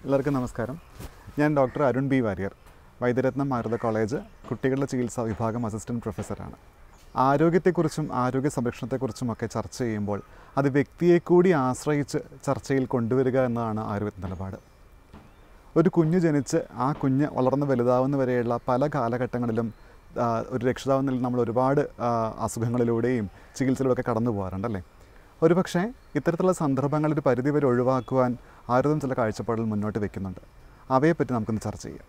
എല്ലാവർക്കും നമസ്കാരം. ഞാൻ doctor Arun B Warrier, Vaidyaratnam Ayurveda college കുട്ടികളുടെ ചികിത്സാ വിഭാഗം അസിസ്റ്റൻറ്റ് പ്രൊഫസറാണ്. ആരോഗ്യത്തെക്കുറിച്ചും ആരോഗ്യ സംരക്ഷണത്തെക്കുറിച്ചുമൊക്കെ ചർച്ച ചെയ്യുമ്പോൾ അത് വ്യക്തിയെ കൂടി ആശ്രയിച്ച് ചർച്ചയിൽ കൊണ്ടുവരിക എന്നതാണ് ആയുർവേദ നിലപാട്. ഒരു കുഞ്ഞ് ജനിച്ച് ആ കുഞ്ഞ് വളർന്ന് വലുതാവുന്ന വരെയുള്ള പല കാലഘട്ടങ്ങളിലും ഒരു രക്ഷിതാവെന്ന നിലയിൽ നമ്മൾ ഒരുപാട് അസുഖങ്ങളിലൂടെയും ചികിത്സയിലൂടെയൊക്കെ കടന്നു പോകാറുണ്ടല്ലേ. ഒരു പക്ഷേ ഇത്തരത്തിലുള്ള സന്ദർഭങ്ങൾ ഒരു പരിധിവരെ ഒഴിവാക്കുവാൻ ആയുർവേദം ചില കാഴ്ചപ്പാടുകൾ മുന്നോട്ട് വയ്ക്കുന്നുണ്ട്. അവയെപ്പറ്റി നമുക്കൊന്ന് ചർച്ച ചെയ്യാം.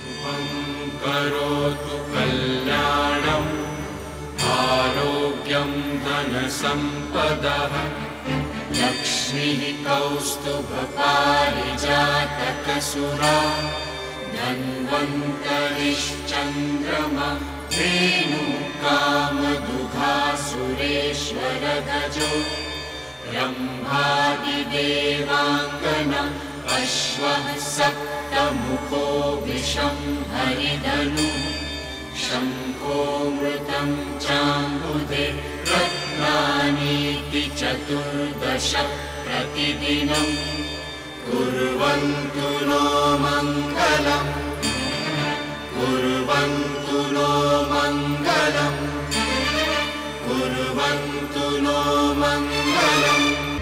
ആരോഗ്യം ധനസമ്പദഃ ലക്ഷ്മീ കൗസ്തുഭപാരിജാതകസുരാ ധന്വന്തരിശ്ചന്ദ്രമഃ ധേനുകാമദുഘാസുരേശ്വരഗജോ രംഭാദിദേവാംഗന അശ്വഃ സപ്തമുഖോ വിഷം ഹരിധനു ശംഖോമൃതം ചാംബുധേ രത്നാനീതി ചതുർദശ പ്രതിദിനം കുർവന്തു നോ മംഗളം കുർവന്തു നോ മംഗളം കുർവന്തു നോ മംഗളം.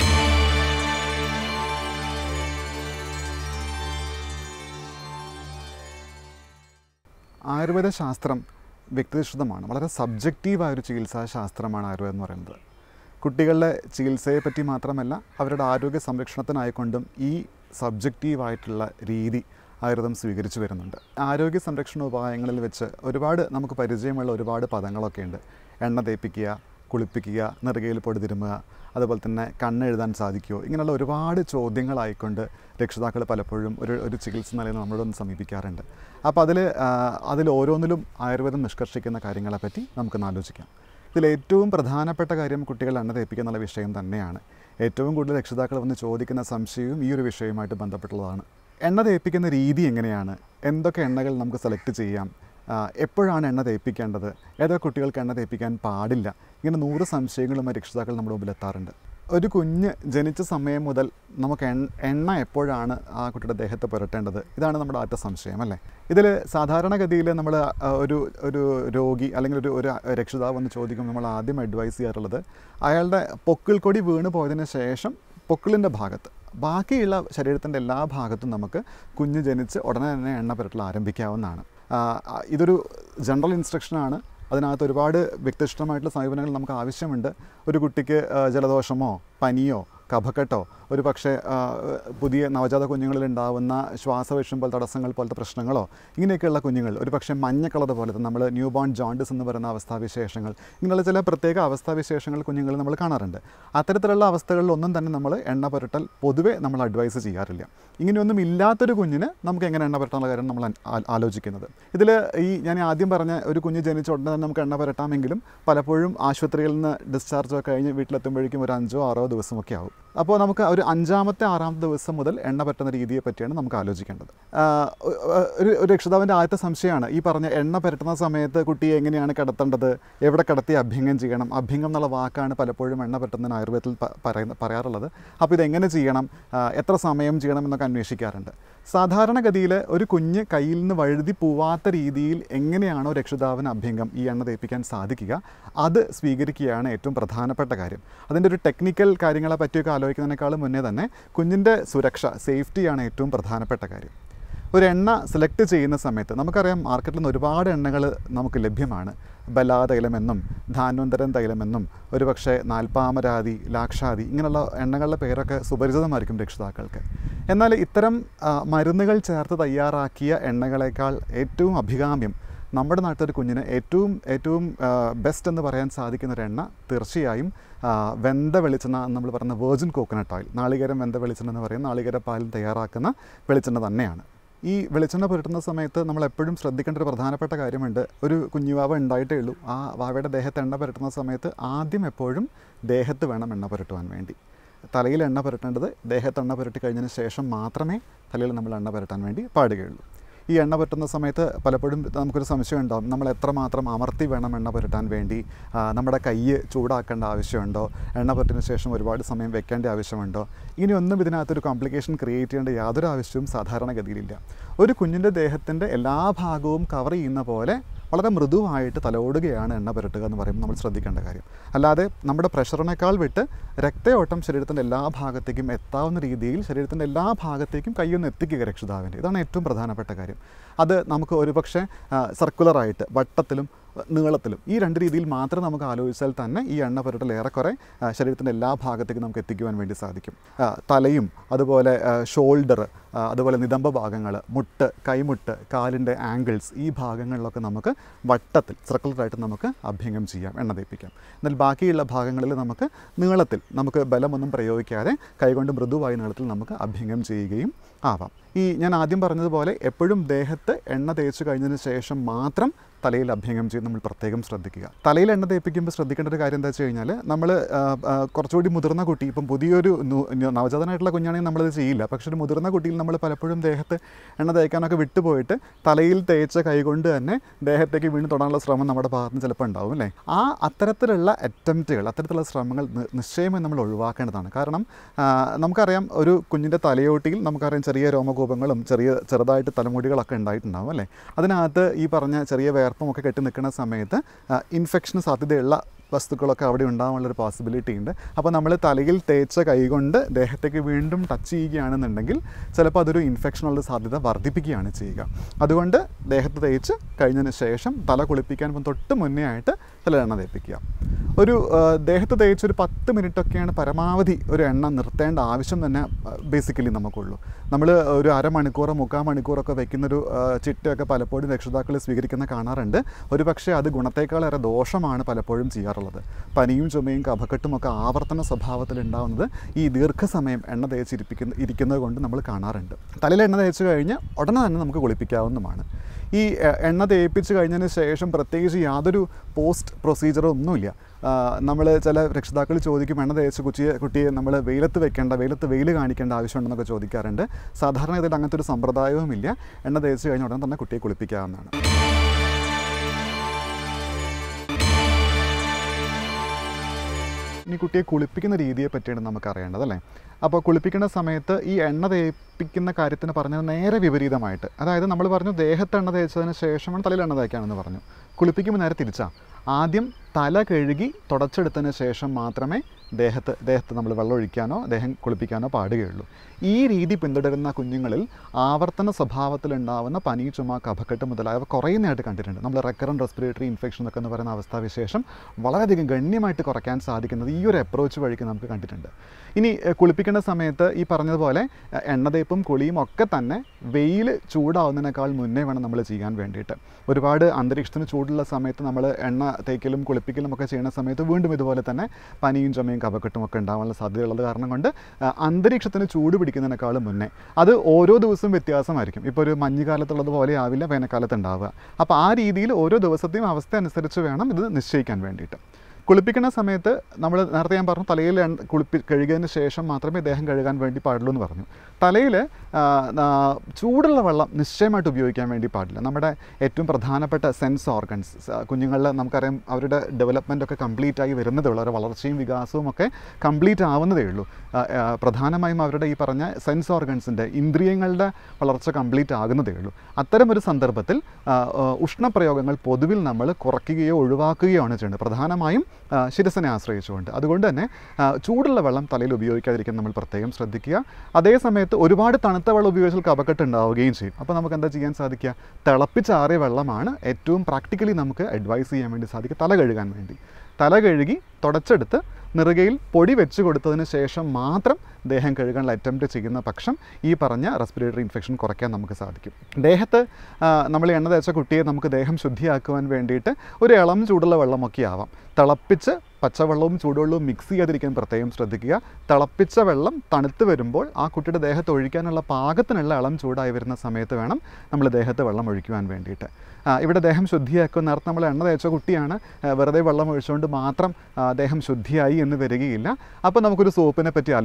ആയുർവേദ ശാസ്ത്രം വ്യക്തിനിഷ്ഠമാണ്. വളരെ സബ്ജക്റ്റീവായൊരു ചികിത്സാ ശാസ്ത്രമാണ് ആയുർവേദം എന്ന് പറയുന്നത്. കുട്ടികളുടെ ചികിത്സയെപ്പറ്റി മാത്രമല്ല, അവരുടെ ആരോഗ്യ സംരക്ഷണത്തിനായിക്കൊണ്ടും ഈ സബ്ജക്റ്റീവായിട്ടുള്ള രീതി ആയുർവേദം സ്വീകരിച്ചു വരുന്നുണ്ട്. ആരോഗ്യ സംരക്ഷണ ഉപായങ്ങളിൽ വെച്ച് ഒരുപാട് നമുക്ക് പരിചയമുള്ള ഒരുപാട് പദങ്ങളൊക്കെ ഉണ്ട്. എണ്ണ തേപ്പിക്കുക, കുളിപ്പിക്കുക, നെറുകയിൽ പൊടി തിരുമുക, അതുപോലെ തന്നെ കണ്ണെഴുതാൻ സാധിക്കുമോ, ഇങ്ങനെയുള്ള ഒരുപാട് ചോദ്യങ്ങളായിക്കൊണ്ട് രക്ഷിതാക്കൾ പലപ്പോഴും ഒരു ചികിത്സ നിലയിൽ നമ്മളോടൊന്ന് സമീപിക്കാറുണ്ട്. അപ്പോൾ അതിൽ ഓരോന്നിലും ആയുർവേദം നിഷ്കർഷിക്കുന്ന കാര്യങ്ങളെപ്പറ്റി നമുക്കൊന്ന് ആലോചിക്കാം. ഇതിലേറ്റവും പ്രധാനപ്പെട്ട കാര്യം കുട്ടികൾ എണ്ണ തേപ്പിക്കുക എന്നുള്ള വിഷയം തന്നെയാണ്. ഏറ്റവും കൂടുതൽ രക്ഷിതാക്കൾ വന്ന് ചോദിക്കുന്ന സംശയവും ഈ ഒരു വിഷയവുമായിട്ട് ബന്ധപ്പെട്ടുള്ളതാണ്. എണ്ണ തേപ്പിക്കുന്ന രീതി എങ്ങനെയാണ്, എന്തൊക്കെ എണ്ണകൾ നമുക്ക് സെലക്ട് ചെയ്യാം, എപ്പോഴാണ് എണ്ണ തേപ്പിക്കേണ്ടത്, ഏതൊക്കെ കുട്ടികൾക്ക് എണ്ണ തേപ്പിക്കാൻ പാടില്ല, ഇങ്ങനെ 100 സംശയങ്ങളുമായി രക്ഷിതാക്കൾ നമ്മുടെ മുമ്പിൽ എത്താറുണ്ട്. ഒരു കുഞ്ഞ് ജനിച്ച സമയം മുതൽ നമുക്ക് എണ്ണ എപ്പോഴാണ് ആ കുട്ടിയുടെ ദേഹത്ത് പുരട്ടേണ്ടത്, ഇതാണ് നമ്മുടെ ആദ്യത്തെ സംശയം അല്ലേ. ഇതിൽ സാധാരണഗതിയിൽ നമ്മൾ ഒരു രോഗി അല്ലെങ്കിൽ ഒരു രക്ഷിതാവ് വന്ന് ചോദിക്കുമ്പോൾ നമ്മൾ ആദ്യം അഡ്വൈസ് ചെയ്യാറുള്ളത് അയാളുടെ പൊക്കിൾ കൊടി വീണ് പോയതിന് ശേഷം പൊക്കിളിൻ്റെ ഭാഗത്ത്, ബാക്കിയുള്ള ശരീരത്തിൻ്റെ എല്ലാ ഭാഗത്തും നമുക്ക് കുഞ്ഞ് ജനിച്ച് ഉടനെ തന്നെ എണ്ണ പുരട്ടൽ ആരംഭിക്കാവുന്നതാണ്. ഇതൊരു ജനറൽ ഇൻസ്ട്രക്ഷനാണ്. അതിനകത്ത് ഒരുപാട് വ്യക്തിഷ്ഠമായിട്ടുള്ള സമീപനങ്ങൾ നമുക്ക് ആവശ്യമുണ്ട്. ഒരു കുട്ടിക്ക് ജലദോഷമോ പനിയോ കഫക്കെട്ടോ ഒരു പക്ഷേ പുതിയ നവജാത കുഞ്ഞുങ്ങളിലുണ്ടാവുന്ന ശ്വാസവിഷുമ്പോൾ തടസ്സങ്ങൾ പോലത്തെ പ്രശ്നങ്ങളോ ഇങ്ങനെയൊക്കെയുള്ള കുഞ്ഞുങ്ങൾ, ഒരു പക്ഷേ മഞ്ഞ കളർ പോലത്തെ നമ്മൾ ന്യൂ ബോൺ ജോണ്ടിസ് എന്ന് പറയുന്ന അവസ്ഥാവിശേഷങ്ങൾ, ഇങ്ങനെയുള്ള ചില പ്രത്യേക അവസ്ഥാവിശേഷങ്ങൾ കുഞ്ഞുങ്ങൾ നമ്മൾ കാണാറുണ്ട്. അത്തരത്തിലുള്ള അവസ്ഥകളിലൊന്നും തന്നെ നമ്മൾ എണ്ണ പുരട്ടൽ പൊതുവെ നമ്മൾ അഡ്വൈസ് ചെയ്യാറില്ല. ഇങ്ങനെയൊന്നും ഇല്ലാത്തൊരു കുഞ്ഞിന് നമുക്ക് എങ്ങനെ എണ്ണ പുരട്ടാനുള്ള കാര്യം നമ്മൾ ആലോചിക്കുന്നത്. ഇതിൽ ഞാൻ ആദ്യം പറഞ്ഞ ഒരു കുഞ്ഞ് ജനിച്ച ഉടനെ തന്നെ നമുക്ക് എണ്ണ പുരട്ടാമെങ്കിലും പലപ്പോഴും ആശുപത്രികളിൽ നിന്ന് ഡിസ്ചാർജൊക്കെ കഴിഞ്ഞ് വീട്ടിലെത്തുമ്പോഴേക്കും ഒരു 5-6 ദിവസമൊക്കെ ആവും. അപ്പോൾ നമുക്ക് ഒരു 5-ാമത്തെ 6-ാമത്തെ ദിവസം മുതൽ എണ്ണ പറ്റുന്ന രീതിയെ പറ്റിയാണ് നമുക്ക് ആലോചിക്കേണ്ടത്. ഒരു രക്ഷിതാവിൻ്റെ ആദ്യത്തെ സംശയമാണ് ഈ പറഞ്ഞ എണ്ണ പുരട്ടുന്ന സമയത്ത് കുട്ടിയെ എങ്ങനെയാണ് കിടത്തേണ്ടത്, എവിടെ കിടത്തി അഭ്യംഗം ചെയ്യണം. അഭ്യംഗം എന്നുള്ള വാക്കാണ് പലപ്പോഴും എണ്ണ പുരട്ടുന്നതിന് ആയുർവേദത്തിൽ പറയാറുള്ളത്. അപ്പോൾ ഇതെങ്ങനെ ചെയ്യണം, എത്ര സമയം ചെയ്യണം എന്നൊക്കെ അന്വേഷിക്കാറുണ്ട്. സാധാരണഗതിയിൽ ഒരു കുഞ്ഞ് കയ്യിൽ നിന്ന് വഴുതി പോവാത്ത രീതിയിൽ എങ്ങനെയാണോ രക്ഷിതാവിന് അഭ്യംഗം ഈ എണ്ണ തേപ്പിക്കാൻ സാധിക്കുക, അത് സ്വീകരിക്കുകയാണ് ഏറ്റവും പ്രധാനപ്പെട്ട കാര്യം. അതിൻ്റെ ഒരു ടെക്നിക്കൽ കാര്യങ്ങളെ പറ്റിയൊക്കെ ആലോചിക്കുന്നതിനേക്കാളും മുന്നേ തന്നെ കുഞ്ഞിൻ്റെ സുരക്ഷ, സേഫ്റ്റിയാണ് ഏറ്റവും പ്രധാനപ്പെട്ട കാര്യം. ഒരു എണ്ണ സെലക്ട് ചെയ്യുന്ന സമയത്ത് നമുക്കറിയാം മാർക്കറ്റിൽ നിന്ന് ഒരുപാട് എണ്ണകൾ നമുക്ക് ലഭ്യമാണ്. ബലാ തൈലമെന്നും ധാന്വന്തരം തൈലമെന്നും ഒരു പക്ഷേ നാൽപ്പാമരാതി, ലാക്ഷാതി, ഇങ്ങനെയുള്ള എണ്ണകളുടെ പേരൊക്കെ സുപരിചിതമായിരിക്കും രക്ഷിതാക്കൾക്ക്. എന്നാൽ ഇത്തരം മരുന്നുകൾ ചേർത്ത് തയ്യാറാക്കിയ എണ്ണകളേക്കാൾ ഏറ്റവും അഭികാമ്യം നമ്മുടെ നാട്ടിലൊരു കുഞ്ഞിന് ഏറ്റവും ബെസ്റ്റ് എന്ന് പറയാൻ സാധിക്കുന്നൊരു എണ്ണ തീർച്ചയായും വെന്ത വെളിച്ചെണ്ണ നമ്മൾ പറയുന്ന വെർജിൻ കോക്കനട്ട് ഓയിൽ, നാളികേരം വെന്ത വെളിച്ചെണ്ണ എന്ന് പറയുന്ന നാളികേര പാലിൽ തയ്യാറാക്കുന്ന വെളിച്ചെണ്ണ തന്നെയാണ്. ഈ വെളിച്ചെണ്ണ പുരട്ടുന്ന സമയത്ത് നമ്മൾ എപ്പോഴും ശ്രദ്ധിക്കേണ്ട ഒരു പ്രധാനപ്പെട്ട കാര്യമുണ്ട്. ഒരു കുഞ്ഞുവാവ ഉണ്ടായിട്ടേ ഉള്ളൂ. ആ വാവയുടെ ദേഹത്ത് എണ്ണ പുരട്ടുന്ന സമയത്ത് ആദ്യം എപ്പോഴും ദേഹത്ത് വേണം എണ്ണ പുരട്ടുവാൻ വേണ്ടി. തലയിൽ എണ്ണ പുരട്ടേണ്ടത് ദേഹത്ത് എണ്ണ പുരട്ടി കഴിഞ്ഞതിന് ശേഷം മാത്രമേ തലയിൽ നമ്മൾ എണ്ണ പുരട്ടാൻ വേണ്ടി പാടുകയുള്ളൂ. ഈ എണ്ണ പുരട്ടുന്ന സമയത്ത് പലപ്പോഴും നമുക്കൊരു സംശയം ഉണ്ടാകും, നമ്മൾ എത്രമാത്രം അമർത്തി വേണം എണ്ണ പുരട്ടാൻ വേണ്ടി, നമ്മുടെ കൈ ചൂടാക്കേണ്ട ആവശ്യമുണ്ടോ, എണ്ണ പുരട്ടിന് ശേഷം ഒരുപാട് സമയം വെക്കേണ്ട ആവശ്യമുണ്ടോ, ഇനിയൊന്നും ഇതിനകത്തൊരു കോംപ്ലിക്കേഷൻ ക്രിയേറ്റ് ചെയ്യേണ്ട യാതൊരു ആവശ്യവും സാധാരണഗതിയിലില്ല. ഒരു കുഞ്ഞിൻ്റെ ദേഹത്തിൻ്റെ എല്ലാ ഭാഗവും കവർ ചെയ്യുന്ന പോലെ വളരെ മൃദുവായിട്ട് തലോടുകയാണ് എണ്ണ പുരട്ടുക എന്ന് പറയുമ്പോൾ നമ്മൾ ശ്രദ്ധിക്കേണ്ട കാര്യം. അല്ലാതെ നമ്മുടെ പ്രഷറിനേക്കാൾ വിട്ട് രക്തയോട്ടം ശരീരത്തിൻ്റെ എല്ലാ ഭാഗത്തേക്കും എത്താവുന്ന രീതിയിൽ ശരീരത്തിൻ്റെ എല്ലാ ഭാഗത്തേക്കും കൈയൊന്ന് എത്തിക്കുക രക്ഷിതാവിൻ്റെ. ഇതാണ് ഏറ്റവും പ്രധാനപ്പെട്ട കാര്യം. അത് നമുക്ക് ഒരുപക്ഷെ സർക്കുലറായിട്ട് വട്ടത്തിലും നീളത്തിലും ഈ രണ്ട് രീതിയിൽ മാത്രം നമുക്ക് ആലോചിച്ചാൽ തന്നെ ഈ എണ്ണ പുരട്ടൽ ഏറെക്കുറെ ശരീരത്തിൻ്റെ എല്ലാ ഭാഗത്തേക്കും നമുക്ക് എത്തിക്കുവാൻ വേണ്ടി സാധിക്കും. തലയും അതുപോലെ ഷോൾഡർ, അതുപോലെ നിതംബ ഭാഗങ്ങൾ, മുട്ട്, കൈമുട്ട്, കാലിൻ്റെ ആംഗിൾസ്, ഈ ഭാഗങ്ങളിലൊക്കെ നമുക്ക് വട്ടത്തിൽ സർക്കുലറായിട്ട് നമുക്ക് അഭ്യംഗം ചെയ്യാം, എണ്ണ തേപ്പിക്കാം. എന്നാൽ ബാക്കിയുള്ള ഭാഗങ്ങളിൽ നമുക്ക് നീളത്തിൽ, നമുക്ക് ബലമൊന്നും പ്രയോഗിക്കാതെ കൈകൊണ്ട് മൃദുവായ നീളത്തിൽ നമുക്ക് അഭ്യംഗം ചെയ്യുകയും ആവാം. ഈ ഞാൻ ആദ്യം പറഞ്ഞതുപോലെ എപ്പോഴും ദേഹത്ത് എണ്ണ തേച്ച് കഴിഞ്ഞതിന് ശേഷം മാത്രം തലയിൽ അഭ്യംഗം ചെയ്ത് നമ്മൾ പ്രത്യേകം ശ്രദ്ധിക്കുക. തലയിൽ എണ്ണ തേപ്പിക്കുമ്പോൾ ശ്രദ്ധിക്കേണ്ട ഒരു കാര്യം എന്താ വെച്ച് കഴിഞ്ഞാൽ, നമ്മൾ കുറച്ചുകൂടി മുതിർന്ന കുട്ടി, ഇപ്പം പുതിയൊരു നവജാതനായിട്ടുള്ള കുഞ്ഞാണെങ്കിൽ നമ്മളത് ചെയ്യില്ല. പക്ഷേ ഒരു മുതിർന്ന കുട്ടിയിൽ നമ്മൾ പലപ്പോഴും ദേഹത്ത് എണ്ണ തേക്കാനൊക്കെ വിട്ടുപോയിട്ട് തലയിൽ തേച്ച കൈകൊണ്ട് തന്നെ ദേഹത്തേക്ക് വീണ്ടും തൊടാനുള്ള ശ്രമം നമ്മുടെ ഭാഗത്ത് നിന്ന് ചിലപ്പോൾ ഉണ്ടാവും അല്ലേ. അത്തരത്തിലുള്ള അറ്റംപ്റ്റുകൾ, അത്തരത്തിലുള്ള ശ്രമങ്ങൾ നിശ്ചയമായി നമ്മൾ ഒഴിവാക്കേണ്ടതാണ്. കാരണം നമുക്കറിയാം, ഒരു കുഞ്ഞിൻ്റെ തലയോട്ടിയിൽ നമുക്കറിയാം ചെറിയ രോമകൂപങ്ങളും ചെറുതായിട്ട് തലമുടികളൊക്കെ ഉണ്ടായിട്ടുണ്ടാവും അല്ലേ. അതിനകത്ത് ഈ പറഞ്ഞ ചെറിയ വേർപ്പമൊക്കെ കെട്ടി നിൽക്കുന്ന സമയത്ത് ഇൻഫെക്ഷന് സാധ്യതയുള്ള വസ്തുക്കളൊക്കെ അവിടെ ഉണ്ടാകാനുള്ളൊരു പോസിബിലിറ്റി ഉണ്ട്. അപ്പോൾ നമ്മൾ തലയിൽ തേച്ച കൈകൊണ്ട് ദേഹത്തേക്ക് വീണ്ടും ടച്ച് ചെയ്യുകയാണെന്നുണ്ടെങ്കിൽ ചിലപ്പോൾ അതൊരു ഇൻഫെക്ഷനുള്ള സാധ്യത വർദ്ധിപ്പിക്കുകയാണ് ചെയ്യുക. അതുകൊണ്ട് ദേഹത്ത് തേച്ച് കഴിഞ്ഞതിന് ശേഷം തല കുളിപ്പിക്കാൻ തൊട്ട് മുന്നേ ആയിട്ട് തല എണ്ണ തേപ്പിക്കുക. ഒരു ദേഹത്ത് തേച്ചൊരു 10 മിനിറ്റൊക്കെയാണ് പരമാവധി ഒരു എണ്ണ നിർത്തേണ്ട ആവശ്യം തന്നെ ബേസിക്കലി നമുക്കുള്ളൂ. നമ്മൾ ഒരു അരമണിക്കൂറോ 3/4 മണിക്കൂറൊക്കെ വയ്ക്കുന്നൊരു ചിട്ടയൊക്കെ പലപ്പോഴും രക്ഷിതാക്കൾ സ്വീകരിക്കുന്ന കാണാറുണ്ട്. ഒരു പക്ഷേ അത് ഗുണത്തേക്കാളേറെ ദോഷമാണ് പലപ്പോഴും ചെയ്യാറുള്ളത്. പനിയും ചുമയും കഫക്കെട്ടുമൊക്കെ ആവർത്തന സ്വഭാവത്തിലുണ്ടാകുന്നത് ഈ ദീർഘസമയം എണ്ണ തേച്ചിരിക്കുന്നത് കൊണ്ട് നമ്മൾ കാണാറുണ്ട്. തലയിൽ എണ്ണ തേച്ച് കഴിഞ്ഞ് ഉടനെ തന്നെ നമുക്ക് കുളിപ്പിക്കാവുന്നതാണ്. ഈ എണ്ണ തേപ്പിച്ച് കഴിഞ്ഞതിന് ശേഷം പ്രത്യേകിച്ച് യാതൊരു പോസ്റ്റ് പ്രൊസീജറോ ഒന്നുമില്ല. നമ്മൾ ചില രക്ഷിതാക്കൾ ചോദിക്കും, എണ്ണ തേച്ച് കുട്ടിയെ നമ്മൾ വെയിലത്ത് വെയിൽ കാണിക്കേണ്ട ആവശ്യമുണ്ടെന്നൊക്കെ ചോദിക്കാറുണ്ട്. സാധാരണ ഇതിൽ അങ്ങനത്തെ ഒരു സമ്പ്രദായവുമില്ല. എണ്ണ തേച്ച് കഴിഞ്ഞ ഉടനെ തന്നെ കുട്ടിയെ കുളിപ്പിക്കാവുന്നതാണ്. ഇനി കുട്ടിയെ കുളിപ്പിക്കുന്ന രീതിയെ പറ്റിയാണ് നമുക്ക് അറിയേണ്ടത് അല്ലേ. അപ്പോൾ കുളിപ്പിക്കുന്ന സമയത്ത് ഈ എണ്ണ തേപ്പിക്കുന്ന കാര്യത്തിന് പറഞ്ഞത് നേരെ വിപരീതമായിട്ട്, അതായത് നമ്മൾ പറഞ്ഞു ദേഹത്ത് എണ്ണ തേച്ചതിന് ശേഷമാണ് തലയിൽ എണ്ണ തേക്കാമെന്ന് പറഞ്ഞു. കുളിപ്പിക്കുമ്പോൾ നേരെ തിരിച്ചാ. ആദ്യം തല കഴുകി തുടച്ചെടുത്തതിന് ശേഷം മാത്രമേ ദേഹത്ത് നമ്മൾ വെള്ളം ഒഴിക്കാനോ ദേഹം കുളിപ്പിക്കാനോ പാടുകയുള്ളൂ. ഈ രീതി പിന്തുടരുന്ന കുഞ്ഞുങ്ങളിൽ ആവർത്തന സ്വഭാവത്തിലുണ്ടാവുന്ന പനി, ചുമ, കഫക്കെട്ട് മുതലായവ കുറയുന്നതായിട്ട് കണ്ടിട്ടുണ്ട്. നമ്മൾ റെക്കറൻറ്റ് റെസ്പിറേറ്ററി ഇൻഫെക്ഷൻ എന്നൊക്കെ എന്ന് പറയുന്ന അവസ്ഥാവിശേഷം വളരെയധികം ഗണ്യമായിട്ട് കുറയ്ക്കാൻ സാധിക്കുന്നത് ഈ ഒരു അപ്രോച്ച് വഴിക്ക് നമുക്ക് കണ്ടിട്ടുണ്ട്. ഇനി കുളിപ്പിക്കേണ്ട സമയത്ത് ഈ പറഞ്ഞതുപോലെ എണ്ണതേപ്പും കുളിയും ഒക്കെ തന്നെ വെയിൽ ചൂടാവുന്നതിനേക്കാൾ മുന്നേ വേണം നമ്മൾ ചെയ്യാൻ വേണ്ടിയിട്ട്. ഒരുപാട് അന്തരീക്ഷത്തിന് ചൂടുള്ള സമയത്ത് നമ്മൾ എണ്ണ തേക്കലും കുളിപ്പിക്കലും ഒക്കെ ചെയ്യുന്ന സമയത്ത് വീണ്ടും ഇതുപോലെ തന്നെ പനിയും ചുമയും കഫക്കെട്ടും ഒക്കെ ഉണ്ടാവാനുള്ള സാധ്യതയുള്ളത് കാരണം കൊണ്ട് അന്തരീക്ഷത്തിന് ചൂട് പിടിക്കുന്നതിനേക്കാളും മുന്നേ, അത് ഓരോ ദിവസവും വ്യത്യാസമായിരിക്കും. ഇപ്പോൾ ഒരു മഞ്ഞുകാലത്തുള്ളത് പോലെ ആവില്ല വേനൽക്കാലത്ത് ഉണ്ടാവുക. അപ്പോൾ ആ രീതിയിൽ ഓരോ ദിവസത്തെയും അവസ്ഥ അനുസരിച്ച് വേണം ഇത് നിശ്ചയിക്കാൻ വേണ്ടിയിട്ട്. കുളിപ്പിക്കുന്ന സമയത്ത് നമ്മൾ നേരത്തെ ഞാൻ പറഞ്ഞു തലയിൽ കഴുകിയതിന് ശേഷം മാത്രമേ ദേഹം കഴുകാൻ വേണ്ടി പാടുള്ളൂ എന്ന് പറഞ്ഞു. തലയിൽ ചൂടുള്ള വെള്ളം നിശ്ചയമായിട്ട് ഉപയോഗിക്കാൻ വേണ്ടി പാടില്ല. നമ്മുടെ ഏറ്റവും പ്രധാനപ്പെട്ട സെൻസ് ഓർഗൻസ് കുഞ്ഞുങ്ങളിൽ നമുക്കറിയാം അവരുടെ ഡെവലപ്മെൻറ്റൊക്കെ കംപ്ലീറ്റ് ആയി വരുന്നതേ ഉള്ളൂ. അവരുടെ വളർച്ചയും വികാസവും ഒക്കെ കംപ്ലീറ്റ് ആവുന്നതേ ഉള്ളൂ. പ്രധാനമായും അവരുടെ ഈ പറഞ്ഞ സെൻസ് ഓർഗൻസിൻ്റെ ഇന്ദ്രിയങ്ങളുടെ വളർച്ച കംപ്ലീറ്റ് ആകുന്നതേ ഉള്ളൂ. അത്തരമൊരു സന്ദർഭത്തിൽ ഉഷ്ണപ്രയോഗങ്ങൾ പൊതുവിൽ നമ്മൾ കുറയ്ക്കുകയോ ഒഴിവാക്കുകയോ ആണ് ചെയ്യേണ്ടത്, പ്രധാനമായും ശിരസിനെ ആശ്രയിച്ചുകൊണ്ട്. അതുകൊണ്ട് തന്നെ ചൂടുള്ള വെള്ളം തലയിൽ ഉപയോഗിക്കാതിരിക്കാൻ നമ്മൾ പ്രത്യേകം ശ്രദ്ധിക്കുക. അതേസമയത്ത് ഒരുപാട് തണുത്ത വെള്ളം ഉപയോഗിച്ചാൽ കഫക്കെട്ട് ഉണ്ടാവുകയും ചെയ്യും. അപ്പോൾ നമുക്ക് എന്താ ചെയ്യാൻ സാധിക്കുക? തിളപ്പിച്ചാറിയ വെള്ളമാണ് ഏറ്റവും പ്രാക്ടിക്കലി നമുക്ക് അഡ്വൈസ് ചെയ്യാൻ വേണ്ടി സാധിക്കുക തല കഴുകാൻ വേണ്ടി. തല കഴുകി തുടച്ചെടുത്ത് നെറുകയിൽ പൊടി വെച്ച് കൊടുത്തതിന് ശേഷം മാത്രം ദേഹം കഴുകാനുള്ള അറ്റംപ്റ്റ് ചെയ്യുന്ന പക്ഷം ഈ പറഞ്ഞ റെസ്പിറേറ്ററി ഇൻഫെക്ഷൻ കുറയ്ക്കാൻ നമുക്ക് സാധിക്കും. ദേഹത്ത് നമ്മൾ എണ്ണ തേച്ച കുട്ടിയെ നമുക്ക് ദേഹം ശുദ്ധിയാക്കുവാൻ വേണ്ടിയിട്ട് ഒരു ഇളം ചൂടുള്ള വെള്ളമൊക്കെ ആവാം. തിളപ്പിച്ച് പച്ചവെള്ളവും ചൂടുവെള്ളവും മിക്സ് ചെയ്യാതിരിക്കാൻ പ്രത്യേകം ശ്രദ്ധിക്കുക. തിളപ്പിച്ച വെള്ളം തണുത്ത് വരുമ്പോൾ ആ കുട്ടിയുടെ ദേഹത്ത് ഒഴിക്കാനുള്ള പാകത്തിനുള്ള ഇളം ചൂടായി വരുന്ന സമയത്ത് വേണം നമ്മൾ ദേഹത്ത് വെള്ളം ഒഴിക്കുവാൻ വേണ്ടിയിട്ട്. ഇവിടെ ദേഹം ശുദ്ധിയാക്കും. നേരത്തെ നമ്മൾ എണ്ണ തേച്ച കുട്ടിയാണ്, വെറുതെ വെള്ളം ഒഴിച്ചുകൊണ്ട് മാത്രം ദേഹം ശുദ്ധിയായി എന്ന് വരികയില്ല. അപ്പോൾ നമുക്കൊരു സോപ്പിനെ പറ്റി ആലോചിക്കേണ്ടി വരും.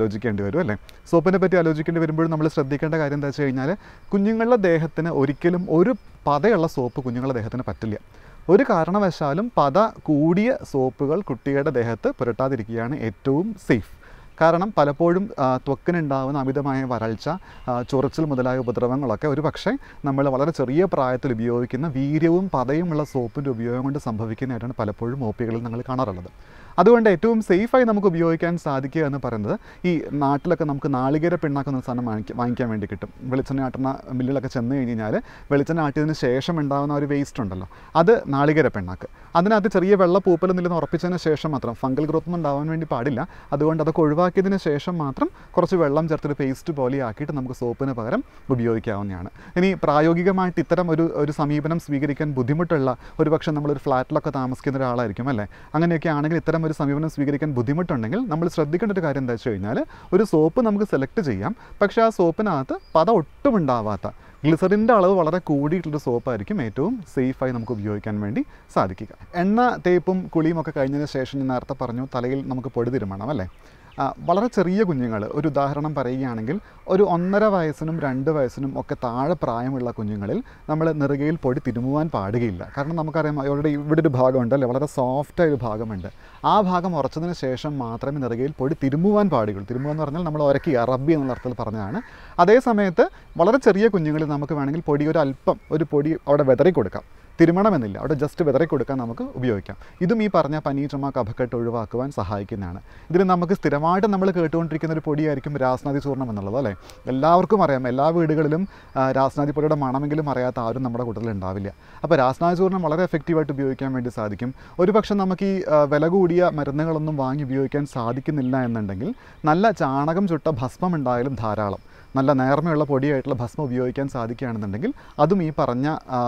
വരും അല്ലേ. സോപ്പിനെ പറ്റി ആലോചിക്കേണ്ടി വരുമ്പോഴും നമ്മൾ ശ്രദ്ധിക്കേണ്ട കാര്യം എന്താ വെച്ച് കഴിഞ്ഞാൽ, കുഞ്ഞുങ്ങളുടെ ദേഹത്തിന് ഒരിക്കലും ഒരു പതയുള്ള സോപ്പ് കുഞ്ഞുങ്ങളുടെ ദേഹത്തിന് പറ്റില്ല. ഒരു കാരണവശാലും പത കൂടിയ സോപ്പുകൾ കുട്ടിയുടെ ദേഹത്ത് പുരട്ടാതിരിക്കുകയാണ് ഏറ്റവും സേഫ്. കാരണം പലപ്പോഴും ത്വക്കിനുണ്ടാകുന്ന അമിതമായ വരൾച്ച, ചൊറിച്ചിൽ മുതലായ ഉപദ്രവങ്ങളൊക്കെ ഒരു പക്ഷേ നമ്മൾ വളരെ ചെറിയ പ്രായത്തിൽ ഉപയോഗിക്കുന്ന വീര്യവും പതയുമുള്ള സോപ്പിൻ്റെ ഉപയോഗം കൊണ്ട് സംഭവിക്കുന്നതായിട്ടാണ് പലപ്പോഴും ഒപികളിൽ നമ്മൾ കാണാറുള്ളത്. അതുകൊണ്ട് ഏറ്റവും സേഫായി നമുക്ക് ഉപയോഗിക്കാൻ സാധിക്കുക എന്ന് പറയുന്നത്, ഈ നാട്ടിലൊക്കെ നമുക്ക് നാളികേര പിണ്ണാക്കുന്ന സാധനം വാങ്ങിക്കാൻ വേണ്ടി കിട്ടും. വെളിച്ചെണ്ണ ആട്ടുന്ന മില്ലിലൊക്കെ ചെന്ന് കഴിഞ്ഞാൽ വെളിച്ചെണ്ണ ആട്ടിയതിന് ശേഷം ഉണ്ടാകുന്ന ഒരു വേസ്റ്റ് ഉണ്ടല്ലോ, അത് നാളികേര പിണ്ണാക്ക്. അതിനകത്ത് ചെറിയ വെള്ള പൂപ്പലൊന്നില്ലെന്ന് ഉറപ്പിച്ചതിന് ശേഷം മാത്രം, ഫംഗൽ ഗ്രോത്ത് ഒന്നും ഉണ്ടാവാൻ വേണ്ടി പാടില്ല, അതുകൊണ്ട് അതൊക്കെ ഒഴിവാക്കിയതിന് ശേഷം മാത്രം കുറച്ച് വെള്ളം ചേർത്തൊരു പേസ്റ്റ് പോലെ ആക്കിയിട്ട് നമുക്ക് സോപ്പിന് പകരം ഉപയോഗിക്കാവുന്നതാണ്. ഇനി പ്രായോഗികമായിട്ട് ഇത്തരം ഒരു സമീപനം സ്വീകരിക്കാൻ ബുദ്ധിമുട്ടുള്ള, ഒരുപക്ഷെ നമ്മളൊരു ഫ്ലാറ്റിലൊക്കെ താമസിക്കുന്ന ഒരാളായിരിക്കും അല്ലേ, അങ്ങനെയൊക്കെ ആണെങ്കിൽ ഇത്തരം ഒരു സമീപനം സ്വീകരിക്കാൻ ബുദ്ധിമുട്ടുണ്ടെങ്കിൽ നമ്മൾ ശ്രദ്ധിക്കേണ്ട ഒരു കാര്യം എന്താ വെച്ച് കഴിഞ്ഞാൽ, ഒരു സോപ്പ് നമുക്ക് സെലക്ട് ചെയ്യാം, പക്ഷേ ആ സോപ്പിനകത്ത് പത ഒട്ടും ഉണ്ടാവാത്ത ഗ്ലിസറിൻ്റെ അളവ് വളരെ കൂടിയിട്ടുള്ളൊരു സോപ്പായിരിക്കും ഏറ്റവും സേഫായി നമുക്ക് ഉപയോഗിക്കാൻ വേണ്ടി സാധിക്കുക. എണ്ണ തേപ്പും കുളിയും ഒക്കെ കഴിഞ്ഞതിന് ശേഷം ഞാൻ നേരത്തെ പറഞ്ഞു തലയിൽ നമുക്ക് പൊടി തിരുമണം അല്ലേ. വളരെ ചെറിയ കുഞ്ഞുങ്ങൾ, ഒരു ഉദാഹരണം പറയുകയാണെങ്കിൽ ഒരു 1.5 വയസ്സിനും 2 വയസ്സിനും ഒക്കെ താഴെ പ്രായമുള്ള കുഞ്ഞുങ്ങളിൽ നമ്മൾ നെറുകയിൽ പൊടി തിരുമുവാൻ പാടുകയില്ല. കാരണം നമുക്കറിയാം അവരുടെ ഇവിടെ ഒരു ഭാഗമുണ്ട് അല്ലേ, വളരെ സോഫ്റ്റായ ഒരു ഭാഗമുണ്ട്. ആ ഭാഗം ഉറച്ചതിന് ശേഷം മാത്രമേ നെറുകയിൽ പൊടി തിരുമുവാൻ പാടുകയുള്ളൂ. തിരുമുക എന്ന് പറഞ്ഞാൽ നമ്മൾ ഉരക്കുക, റബ്ബി എന്നുള്ള അർത്ഥത്തിൽ പറഞ്ഞതാണ്. അതേ സമയത്ത് വളരെ ചെറിയ കുഞ്ഞുങ്ങളിൽ നമുക്ക് വേണമെങ്കിൽ പൊടി ഒരു പൊടി അവിടെ വിതറി കൊടുക്കാം, തിരുമണമെന്നില്ല, അവിടെ ജസ്റ്റ് വിതറി കൊടുക്കാൻ നമുക്ക് ഉപയോഗിക്കാം. ഇതും ഈ പറഞ്ഞ പനി, ചുമ, കഫക്കെട്ട് ഒഴിവാക്കുവാൻ സഹായിക്കുന്നതാണ്. ഇതിന് നമുക്ക് സ്ഥിരമായിട്ട് നമ്മൾ കേട്ടുകൊണ്ടിരിക്കുന്ന ഒരു പൊടിയായിരിക്കും രാസ്നാദി ചൂർണം എന്നുള്ളത് അല്ലേ. എല്ലാവർക്കും അറിയാം, എല്ലാ വീടുകളിലും രാസ്നാദി പൊടിയുടെ മണമെങ്കിലും അറിയാത്ത ആരും നമ്മുടെ കൂട്ടത്തിൽ ഉണ്ടാവില്ല. അപ്പോൾ രാസ്നാദി ചൂർണം വളരെ എഫക്റ്റീവായിട്ട് ഉപയോഗിക്കാൻ വേണ്ടി സാധിക്കും. ഒരുപക്ഷെ നമുക്ക് ഈ വില കൂടിയ മരുന്നുകളൊന്നും വാങ്ങി ഉപയോഗിക്കാൻ സാധിക്കുന്നില്ല എന്നുണ്ടെങ്കിൽ നല്ല ചാണകം ചുട്ട ഭസ്മം ഉണ്ടായാലും ധാരാളം, നല്ല നേർമയുള്ള പൊടിയായിട്ടുള്ള ഭസ്മം ഉപയോഗിക്കാൻ സാധിക്കുകയാണെന്നുണ്ടെങ്കിൽ അതും ഈ പറഞ്ഞ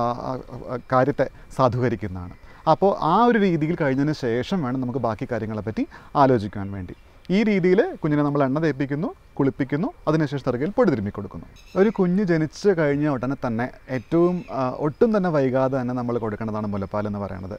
കാര്യത്തെ സാധൂകരിക്കുന്നതാണ്. അപ്പോൾ ആ ഒരു രീതിയിൽ കഴിഞ്ഞതിന് ശേഷം വേണം നമുക്ക് ബാക്കി കാര്യങ്ങളെപ്പറ്റി ആലോചിക്കാൻ വേണ്ടി. ഈ രീതിയിൽ കുഞ്ഞിനെ നമ്മൾ എണ്ണ തേപ്പിക്കുന്നു, കുളിപ്പിക്കുന്നു, അതിനുശേഷം നെറുകയിൽ പൊടി തിരുമ്മി കൊടുക്കുന്നു. ഒരു കുഞ്ഞ് ജനിച്ച് കഴിഞ്ഞ ഉടനെ തന്നെ ഒട്ടും തന്നെ വൈകാതെ തന്നെ നമ്മൾ കൊടുക്കേണ്ടതാണ് മുലപ്പാൽ എന്ന് പറയുന്നത്.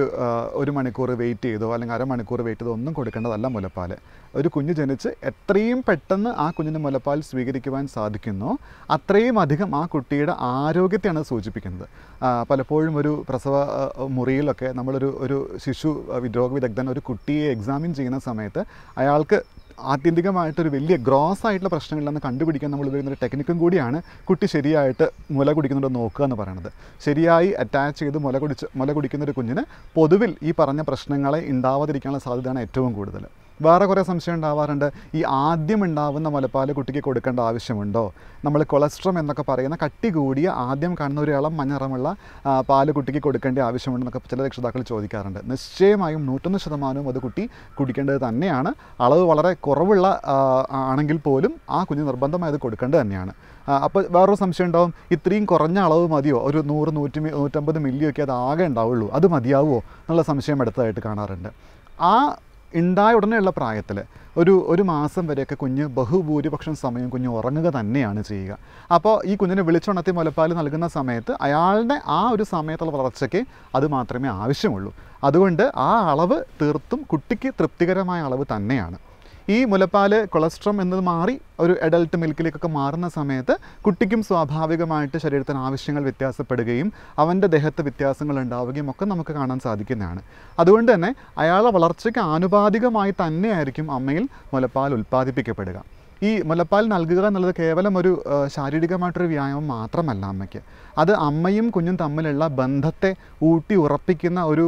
ഒരു മണിക്കൂർ വെയിറ്റ് ചെയ്തോ അല്ലെങ്കിൽ അരമണിക്കൂർ വെയിറ്റ് ചെയ്തോ ഒന്നും കൊടുക്കേണ്ടതല്ല മുലപ്പാൽ. ഒരു കുഞ്ഞ് ജനിച്ച് എത്രയും പെട്ടെന്ന് ആ കുഞ്ഞിന് മുലപ്പാൽ സ്വീകരിക്കുവാൻ സാധിക്കുന്നോ അത്രയും അധികം ആ കുട്ടിയുടെ ആരോഗ്യത്തെയാണ് സൂചിപ്പിക്കുന്നത്. പലപ്പോഴും ഒരു പ്രസവ മുറിയിലൊക്കെ ഒരു ശിശു രോഗവിദഗ്ധൻ ഒരു കുട്ടിയെ എക്സാമിൻ ചെയ്യുന്ന സമയത്ത് അയാൾക്ക് ആത്യന്തികമായിട്ടൊരു വലിയ ഗ്രോസ് ആയിട്ടുള്ള പ്രശ്നങ്ങളില്ലെന്ന് കണ്ടുപിടിക്കാൻ നമ്മൾ ഉപയോഗിക്കുന്ന ഒരു ടെക്നിക്കും കൂടിയാണ് കുട്ടി ശരിയായിട്ട് മുല കുടിക്കുന്നുണ്ടോ നോക്കുക എന്ന് പറയുന്നത്. ശരിയായി അറ്റാച്ച് ചെയ്ത് മുല കുടിക്കുന്ന ഒരു കുഞ്ഞിന് പൊതുവിൽ ഈ പറഞ്ഞ പ്രശ്നങ്ങളെ ഉണ്ടാവാതിരിക്കാനുള്ള സാധ്യതയാണ് ഏറ്റവും കൂടുതൽ. വേറെ കുറേ സംശയം ഉണ്ടാവാറുണ്ട്, ഈ ആദ്യം ഉണ്ടാവുന്ന മുലപ്പാൽ കുട്ടിക്ക് കൊടുക്കേണ്ട ആവശ്യമുണ്ടോ, നമ്മൾ കൊളസ്ട്രം എന്നൊക്കെ പറയുന്ന കട്ടി കൂടിയ ആദ്യം കാണുന്ന ഒരു ഇളം മഞ്ഞറമുള്ള പാല് കുട്ടിക്ക് കൊടുക്കേണ്ട ആവശ്യമുണ്ടെന്നൊക്കെ ചില രക്ഷിതാക്കൾ ചോദിക്കാറുണ്ട്. നിശ്ചയമായും 101% അത് കുട്ടി കുടിക്കേണ്ടത് തന്നെയാണ്. അളവ് വളരെ കുറവുള്ള ആണെങ്കിൽ പോലും ആ കുഞ്ഞ് നിർബന്ധമായി അത് കൊടുക്കേണ്ടത് തന്നെയാണ്. അപ്പോൾ വേറൊരു സംശയം ഉണ്ടാവും, ഇത്രയും കുറഞ്ഞ അളവ് മതിയോ, ഒരു 100-150 മില്ലിയൊക്കെ അത് ആകെ ഉണ്ടാവുള്ളൂ, അത് മതിയാവുമോ എന്നുള്ള സംശയം എടുത്തതായിട്ട് കാണാറുണ്ട്. ആ ഉണ്ടായ ഉടനെയുള്ള പ്രായത്തിൽ ഒരു മാസം വരെയൊക്കെ കുഞ്ഞ് ബഹുഭൂരിപക്ഷം സമയം കുഞ്ഞ് ഉറങ്ങുക തന്നെയാണ് ചെയ്യുക. അപ്പോൾ ഈ കുഞ്ഞിനെ വിളിച്ചുണർത്തി മുലപ്പാൽ നൽകുന്ന സമയത്ത് അയാളുടെ ആ ഒരു സമയത്തുള്ള വളർച്ചയ്ക്ക് അത് മാത്രമേ ആവശ്യമുള്ളൂ. അതുകൊണ്ട് ആ അളവ് തീർത്തും കുട്ടിക്ക് തൃപ്തികരമായ അളവ് തന്നെയാണ്. ഈ മുലപ്പാൽ കൊളസ്ട്രം എന്നത് മാറി ഒരു അഡൽട്ട് മിൽക്കിലേക്കൊക്കെ മാറുന്ന സമയത്ത് കുട്ടിക്കും സ്വാഭാവികമായിട്ട് ശരീരത്തിന് ആവശ്യങ്ങൾ വ്യത്യാസപ്പെടുകയും അവൻ്റെ ദേഹത്ത് വ്യത്യാസങ്ങൾ ഉണ്ടാവുകയും ഒക്കെ നമുക്ക് കാണാൻ സാധിക്കുന്നതാണ്. അതുകൊണ്ട് തന്നെ അയാളുടെ വളർച്ചയ്ക്ക് ആനുപാതികമായി തന്നെയായിരിക്കും അമ്മയിൽ മുലപ്പാൽ ഉൽപ്പാദിപ്പിക്കപ്പെടുക. ഈ മുലപ്പാൽ നൽകുക എന്നുള്ളത് കേവലം ഒരു ശാരീരികമായിട്ടൊരു വ്യായാമം മാത്രമല്ല അമ്മയ്ക്ക്. അത് അമ്മയും കുഞ്ഞും തമ്മിലുള്ള ബന്ധത്തെ ഊട്ടി ഉറപ്പിക്കുന്ന ഒരു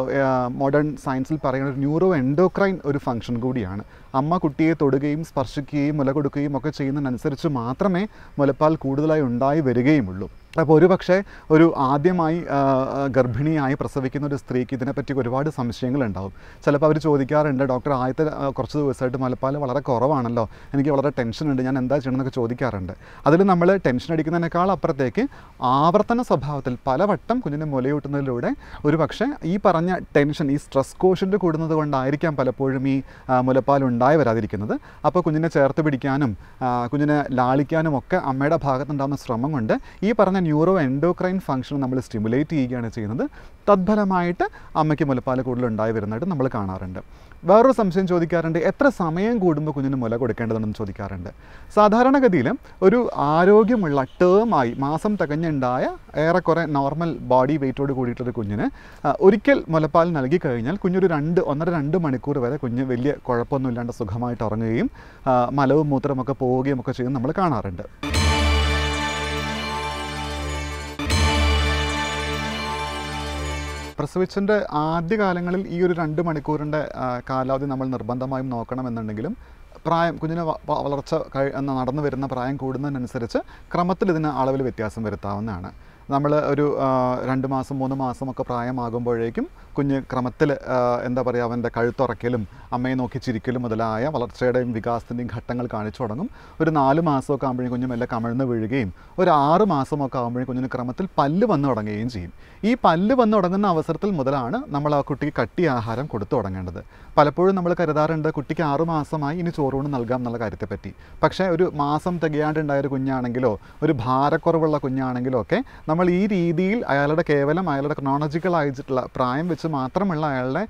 മോഡേൺ സയൻസിൽ പറയുന്ന ഒരു ന്യൂറോ എൻഡോക്രൈൻ ഒരു ഫംഗ്ഷൻ കൂടിയാണ്. അമ്മ കുട്ടിയെ തൊടുകയും സ്പർശിക്കുകയും മുല കൊടുക്കുകയും ഒക്കെ ചെയ്യുന്നതിനനുസരിച്ച് മാത്രമേ മുലപ്പാൽ കൂടുതലായി ഉണ്ടായി വരികയുമുള്ളൂ. അപ്പോൾ ഒരുപക്ഷെ ആദ്യമായി ഗർഭിണിയായി പ്രസവിക്കുന്ന ഒരു സ്ത്രീക്ക് ഇതിനെപ്പറ്റി ഒരുപാട് സംശയങ്ങളുണ്ടാവും. ചിലപ്പോൾ അവർ ചോദിക്കാറുണ്ട്, ഡോക്ടർ ആദ്യത്തെ കുറച്ച് ദിവസമായിട്ട് മുലപ്പാൽ വളരെ കുറവാണല്ലോ, എനിക്ക് വളരെ ടെൻഷനുണ്ട്, ഞാൻ എന്താ ചെയ്യണമെന്നൊക്കെ ചോദിക്കാറുണ്ട്. അതിൽ നമ്മൾ ടെൻഷൻ അടിക്കുന്നതിനേക്കാൾ അപ്പുറത്തേക്ക് ആവർത്തന സ്വഭാവത്തിൽ പലവട്ടം കുഞ്ഞിനെ മുലയൂട്ടുന്നതിലൂടെ ഒരുപക്ഷെ ഈ പറഞ്ഞ ടെൻഷൻ, ഈ സ്ട്രെസ് കോഷ്യൻ്റ് കൂടുന്നത് കൊണ്ടായിരിക്കാം പലപ്പോഴും ഈ മുലപ്പാൽ ഉണ്ടായി വരാതിരിക്കുന്നത്. അപ്പോൾ കുഞ്ഞിനെ ചേർത്ത് പിടിക്കാനും കുഞ്ഞിനെ ലാളിക്കാനും ഒക്കെ അമ്മയുടെ ഭാഗത്തുണ്ടാകുന്ന ശ്രമം കൊണ്ട് ഈ പറഞ്ഞ ന്യൂറോ എൻഡോക്രൈൻ ഫംഗ്ഷൻ നമ്മൾ സ്റ്റിമുലേറ്റ് ചെയ്യുകയാണ് ചെയ്യുന്നത്. തദ്ഫലമായിട്ട് അമ്മയ്ക്ക് മുലപ്പാൽ കൂടുതൽ ഉണ്ടായി വരുന്നതായിട്ട് നമ്മൾ കാണാറുണ്ട്. വേറൊരു സംശയം ചോദിക്കാറുണ്ട്, എത്ര സമയം കൂടുമ്പോൾ കുഞ്ഞിന് മുല കൊടുക്കേണ്ടതെന്ന് ചോദിക്കാറുണ്ട്. സാധാരണഗതിയിൽ ഒരു ആരോഗ്യമുള്ള ടേമായി മാസം തികഞ്ഞുണ്ടായ ഏറെക്കുറെ നോർമൽ ബോഡി വെയ്റ്റോട് കൂടിയിട്ടൊരു കുഞ്ഞിന് ഒരിക്കൽ മുലപ്പാൽ നൽകി കഴിഞ്ഞാൽ കുഞ്ഞൊരു 1.5-2 മണിക്കൂർ വരെ കുഞ്ഞ് വലിയ കുഴപ്പമൊന്നുമില്ലാണ്ട് സുഖമായിട്ട് ഉറങ്ങുകയും മലവും മൂത്രമൊക്കെ പോവുകയും ഒക്കെ ചെയ്യുന്നത് നമ്മൾ കാണാറുണ്ട്. പ്രസവിച്ചതിൻ്റെ ആദ്യകാലങ്ങളിൽ ഈ ഒരു 2 മണിക്കൂറിൻ്റെ കാലാവധി നമ്മൾ നിർബന്ധമായും നോക്കണമെന്നുണ്ടെങ്കിലും പ്രായം കുഞ്ഞിന് വളർച്ച നടന്നു വരുന്ന പ്രായം കൂടുന്നതിനനുസരിച്ച് ക്രമത്തിൽ ഇതിന് അളവിൽ വ്യത്യാസം വരുത്താവുന്നതാണ്. നമ്മൾ ഒരു 2 മാസം 3 മാസമൊക്കെ പ്രായമാകുമ്പോഴേക്കും കുഞ്ഞ് ക്രമത്തിൽ എന്താ പറയുക അവൻ്റെ കഴുത്തുറക്കലും അമ്മയെ നോക്കി ചിരിക്കലും മുതലായ വളർച്ചയുടെയും വികാസത്തിൻ്റെയും ഘട്ടങ്ങൾ കാണിച്ചു തുടങ്ങും. ഒരു 4 മാസമൊക്കെ ആകുമ്പോഴേക്കും കുഞ്ഞ് മെല്ലെ കമിഴ്ന്ന് വീഴുകയും ഒരു 6 മാസമൊക്കെ ആകുമ്പോഴേക്കും കുഞ്ഞിന് ക്രമത്തിൽ പല്ല് വന്ന് തുടങ്ങുകയും ചെയ്യും. ഈ പല്ല് വന്ന് തുടങ്ങുന്ന അവസരത്തിൽ മുതലാണ് നമ്മൾ ആ കുട്ടിക്ക് കട്ടി ആഹാരം കൊടുത്തു തുടങ്ങേണ്ടത്. പലപ്പോഴും നമ്മൾ കരുതാറുണ്ട് കുട്ടിക്ക് 6 മാസമായി ഇനി ചോറൂണ് നൽകാം എന്നുള്ള കാര്യത്തെപ്പറ്റി. പക്ഷേ ഒരു മാസം തികയാണ്ടുണ്ടായൊരു കുഞ്ഞാണെങ്കിലോ ഒരു ഭാരക്കുറവുള്ള കുഞ്ഞാണെങ്കിലോ ഒക്കെ നമ്മൾ ഈ രീതിയിൽ അയാളുടെ കേവലം അയാളുടെ ക്രോണോളജിക്കൽ ആയിട്ടുള്ള പ്രായം വെച്ച് മാത്രമുള്ള അയാളുടെ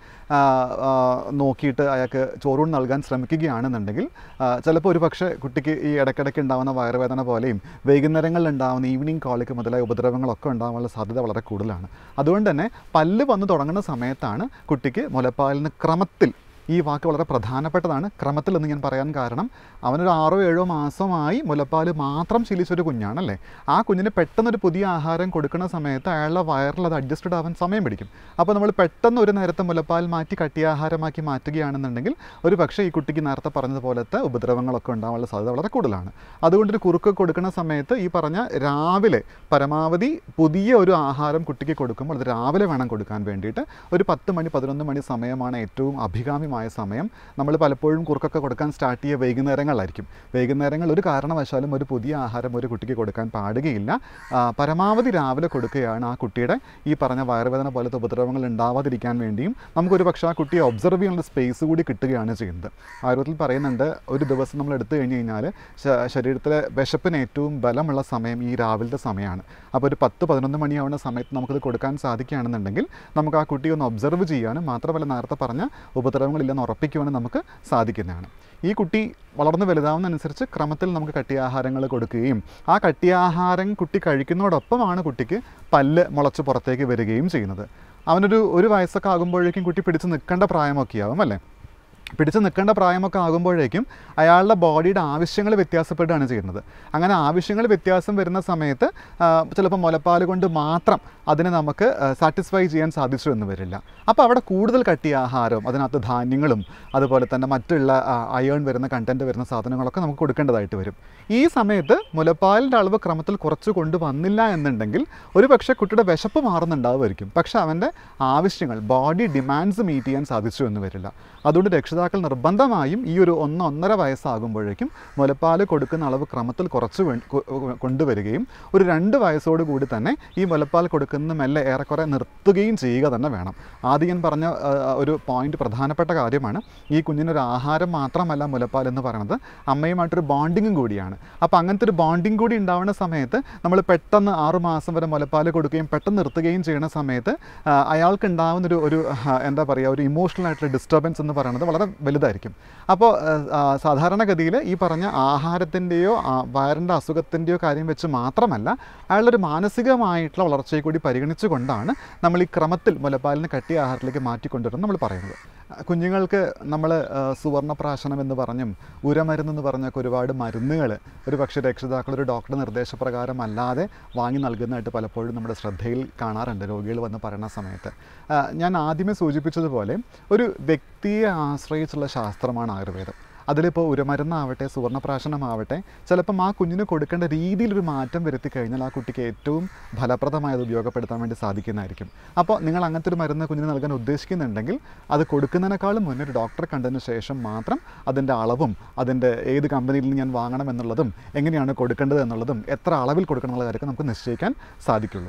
നോക്കിയിട്ട് അയാൾക്ക് ചോറൂൺ നൽകാൻ ശ്രമിക്കുകയാണെന്നുണ്ടെങ്കിൽ ചിലപ്പോൾ ഒരു പക്ഷേ കുട്ടിക്ക് ഈ ഇടയ്ക്കിടയ്ക്ക് ഉണ്ടാകുന്ന വയറുവേദന പോലെയും വൈകുന്നേരങ്ങളിൽ ഉണ്ടാകുന്ന ഈവനിങ് കോളിക്ക് മുതലായ ഉപദ്രവങ്ങളൊക്കെ ഉണ്ടാകാനുള്ള സാധ്യത വളരെ കൂടുതലാണ്. അതുകൊണ്ട് തന്നെ പല്ല് വന്ന് തുടങ്ങുന്ന സമയത്താണ് കുട്ടിക്ക് മുലപ്പാലിന് ക്രമത്തിൽ, ഈ വാക്ക് വളരെ പ്രധാനപ്പെട്ടതാണ്, ക്രമത്തിൽ എന്ന് ഞാൻ പറയാൻ കാരണം അവനൊരു 6-7 മാസമായി മുലപ്പാൽ മാത്രം ശീലിച്ചൊരു കുഞ്ഞാണല്ലേ. ആ കുഞ്ഞിന് പെട്ടെന്നൊരു പുതിയ ആഹാരം കൊടുക്കുന്ന സമയത്ത് അയാളുടെ വയറിൽ അത് അഡ്ജസ്റ്റഡ് ആവാൻ സമയം പിടിക്കും. അപ്പോൾ നമ്മൾ പെട്ടെന്ന് ഒരു നേരത്തെ മുലപ്പാൽ മാറ്റി കട്ടിയാഹാരമാക്കി മാറ്റുകയാണെന്നുണ്ടെങ്കിൽ ഒരു പക്ഷേ ഈ കുട്ടിക്ക് നേരത്തെ പറഞ്ഞതുപോലത്തെ ഉപദ്രവങ്ങളൊക്കെ ഉണ്ടാകാനുള്ള സാധ്യത വളരെ കൂടുതലാണ്. അതുകൊണ്ടൊരു കുറുക്ക് കൊടുക്കുന്ന സമയത്ത് ഈ പറഞ്ഞ രാവിലെ പരമാവധി പുതിയ ഒരു ആഹാരം കുട്ടിക്ക് കൊടുക്കുമ്പോൾ അത് രാവിലെ വേണം കൊടുക്കാൻ വേണ്ടിയിട്ട്. ഒരു 10 മണി 11 മണി സമയമാണ് ഏറ്റവും അഭികാമ്യമായ സമയം. നമ്മൾ പലപ്പോഴും കുറുക്കൊക്കെ കൊടുക്കാൻ സ്റ്റാർട്ട് ചെയ്യുക വൈകുന്നേരങ്ങളായിരിക്കും. വൈകുന്നേരങ്ങൾ ഒരു കാരണവശാലും ഒരു പുതിയ ആഹാരം ഒരു കുട്ടിക്ക് കൊടുക്കാൻ പാടുകയില്ല. പരമാവധി രാവിലെ കൊടുക്കുകയാണ് ആ കുട്ടിയുടെ ഈ പറഞ്ഞ വയറുവേദന പോലത്തെ ഉപദ്രവങ്ങൾ ഉണ്ടാവാതിരിക്കാൻ വേണ്ടിയും നമുക്കൊരു പക്ഷേ ആ കുട്ടിയെ ഒബ്സർവ് ചെയ്യാനുള്ള സ്പേസ് കൂടി കിട്ടുകയാണ് ചെയ്യുന്നത്. ആയുർവേദത്തിൽ പറയുന്നുണ്ട് ഒരു ദിവസം നമ്മൾ എടുത്തു കഴിഞ്ഞ് കഴിഞ്ഞാൽ ശരീരത്തിലെ വിശപ്പിന് ഏറ്റവും ബലമുള്ള സമയം ഈ രാവിലത്തെ സമയമാണ്. അപ്പോൾ ഒരു 10-11 മണിയാവുന്ന സമയത്ത് നമുക്കത് കൊടുക്കാൻ സാധിക്കുകയാണെന്നുണ്ടെങ്കിൽ നമുക്ക് ആ കുട്ടിയെ ഒന്ന് ഒബ്സർവ് ചെയ്യാനും മാത്രമല്ല നേരത്തെ പറഞ്ഞ ഉപദ്രവങ്ങളില്ലെന്ന് ഉറപ്പിക്കുവാനും നമുക്ക് സാധിക്കുന്നതാണ്. ഈ കുട്ടി വളർന്ന് വലുതാവുന്നതനുസരിച്ച് ക്രമത്തിൽ നമുക്ക് കട്ടിയാഹാരങ്ങൾ കൊടുക്കുകയും ആ കട്ടിയാഹാരം കുട്ടി കഴിക്കുന്നതോടൊപ്പമാണ് കുട്ടിക്ക് പല്ല് മുളച്ച് പുറത്തേക്ക് വരികയും ചെയ്യുന്നത്. അവനൊരു വയസ്സൊക്കെ ആകുമ്പോഴേക്കും കുട്ടി പിടിച്ച് നിൽക്കേണ്ട പ്രായമൊക്കെയാവും അല്ലേ. പിടിച്ച് നിൽക്കേണ്ട പ്രായമൊക്കെ ആകുമ്പോഴേക്കും അയാളുടെ ബോഡിയുടെ ആവശ്യങ്ങൾ വ്യത്യാസപ്പെടുകയാണ് ചെയ്യുന്നത്. അങ്ങനെ ആവശ്യങ്ങൾ വ്യത്യാസം വരുന്ന സമയത്ത് ചിലപ്പോൾ മുലപ്പാൽ കൊണ്ട് മാത്രം അതിനെ നമുക്ക് സാറ്റിസ്ഫൈ ചെയ്യാൻ സാധിച്ചു എന്ന് വരില്ല. അപ്പോൾ അവിടെ കൂടുതൽ കട്ടിയാഹാരവും അതിനകത്ത് ധാന്യങ്ങളും അതുപോലെ തന്നെ മറ്റുള്ള അയേൺ വരുന്ന കണ്ടൻറ്റ് വരുന്ന സാധനങ്ങളൊക്കെ നമുക്ക് കൊടുക്കേണ്ടതായിട്ട് വരും. ഈ സമയത്ത് മുലപ്പാലിൻ്റെ അളവ് ക്രമത്തിൽ കുറച്ച് കൊണ്ടുവന്നില്ല എന്നുണ്ടെങ്കിൽ ഒരു പക്ഷേ കുട്ടിയുടെ വിശപ്പ് മാറുന്നുണ്ടാവുമായിരിക്കും, പക്ഷേ അവൻ്റെ ആവശ്യങ്ങൾ ബോഡി ഡിമാൻഡ്സ് മീറ്റ് ചെയ്യാൻ സാധിച്ചു എന്ന് വരില്ല. അതുകൊണ്ട് രക്ഷിതാക്കൾ നിർബന്ധമായും ഈ ഒരു 1-1.5 വയസ്സാകുമ്പോഴേക്കും മുലപ്പാൽ കൊടുക്കുന്ന അളവ് ക്രമത്തിൽ കുറച്ച് കൊണ്ടുവരികയും ഒരു 2 വയസ്സോട് കൂടി തന്നെ ഈ മുലപ്പാൽ കൊടുക്കുന്ന മെല്ലെ ഏറെക്കുറെ നിർത്തുകയും ചെയ്യുക തന്നെ വേണം. ആദ്യം ഞാൻ പറഞ്ഞ ഒരു പോയിന്റ് പ്രധാനപ്പെട്ട കാര്യമാണ്. ഈ കുഞ്ഞിനൊരു ആഹാരം മാത്രമല്ല മുലപ്പാൽ എന്ന് പറയുന്നത്, അമ്മയുമായിട്ടൊരു ബോണ്ടിങ്ങും കൂടിയാണ്. അപ്പോൾ അങ്ങനത്തെ ഒരു ബോണ്ടിങ് കൂടി ഉണ്ടാവുന്ന സമയത്ത് നമ്മൾ പെട്ടെന്ന് 6 മാസം വരെ മുലപ്പാൽ കൊടുക്കുകയും പെട്ടെന്ന് നിർത്തുകയും ചെയ്യുന്ന സമയത്ത് അയാൾക്ക് ഉണ്ടാകുന്നൊരു എന്താ പറയുക ഒരു ഇമോഷണൽ ആയിട്ടുള്ള ഡിസ്റ്റർബൻസ് എന്ന് പറയുന്നത് വളരെ വലുതായിരിക്കും. അപ്പോൾ സാധാരണഗതിയിൽ ഈ പറഞ്ഞ ആഹാരത്തിൻ്റെയോ വയറിൻ്റെ അസുഖത്തിൻ്റെയോ കാര്യം വെച്ച് മാത്രമല്ല അയാളുടെ ഒരു മാനസികമായിട്ടുള്ള വളർച്ചയെ കൂടി പരിഗണിച്ചുകൊണ്ടാണ് നമ്മൾ ഈ ക്രമത്തിൽ മുലപ്പാലിന് കട്ടിയ ആഹാരത്തിലേക്ക് മാറ്റിക്കൊണ്ടുവരുന്നത് നമ്മൾ പറയുന്നത്. കുഞ്ഞുങ്ങൾക്ക് നമ്മൾ സുവർണപ്രാശനം എന്ന് പറഞ്ഞും ഉരമരുന്നെന്ന് പറഞ്ഞൊക്കെ ഒരുപാട് മരുന്നുകൾ ഒരു പക്ഷേ രക്ഷിതാക്കൾ ഒരു ഡോക്ടറുടെ നിർദ്ദേശപ്രകാരം അല്ലാതെ വാങ്ങി നൽകുന്നതായിട്ട് പലപ്പോഴും നമ്മുടെ ശ്രദ്ധയിൽ കാണാറുണ്ട് രോഗികൾ വന്ന് പറയുന്ന സമയത്ത്. ഞാൻ ആദ്യമേ സൂചിപ്പിച്ചതുപോലെ ഒരു വ്യക്തിയെ ആശ്രയിച്ചുള്ള ശാസ്ത്രമാണ് ആയുർവേദം. അതിലിപ്പോൾ ഉരമരുന്നാവട്ടെ സുവർണപ്രാശനമാവട്ടെ ചിലപ്പം ആ കുഞ്ഞിന് കൊടുക്കേണ്ട രീതിയിലൊരു മാറ്റം വരുത്തി കഴിഞ്ഞാൽ ആ കുട്ടിക്ക് ഏറ്റവും ഫലപ്രദമായത് ഉപയോഗപ്പെടുത്താൻ വേണ്ടി സാധിക്കുന്നതായിരിക്കും. അപ്പോൾ നിങ്ങൾ അങ്ങനത്തെ ഒരു മരുന്ന് കുഞ്ഞിന് നൽകാൻ ഉദ്ദേശിക്കുന്നുണ്ടെങ്കിൽ അത് കൊടുക്കുന്നതിനേക്കാളും മുന്നേ ഒരു ഡോക്ടറെ കണ്ടതിന് ശേഷം മാത്രം അതിൻ്റെ അളവും അതിൻ്റെ ഏത് കമ്പനിയിൽ നിന്ന് ഞാൻ വാങ്ങണം എന്നുള്ളതും എങ്ങനെയാണ് കൊടുക്കേണ്ടത് എന്നുള്ളതും എത്ര അളവിൽ കൊടുക്കണം എന്നുള്ള കാര്യമൊക്കെ നമുക്ക് നിശ്ചയിക്കാൻ സാധിക്കുള്ളൂ.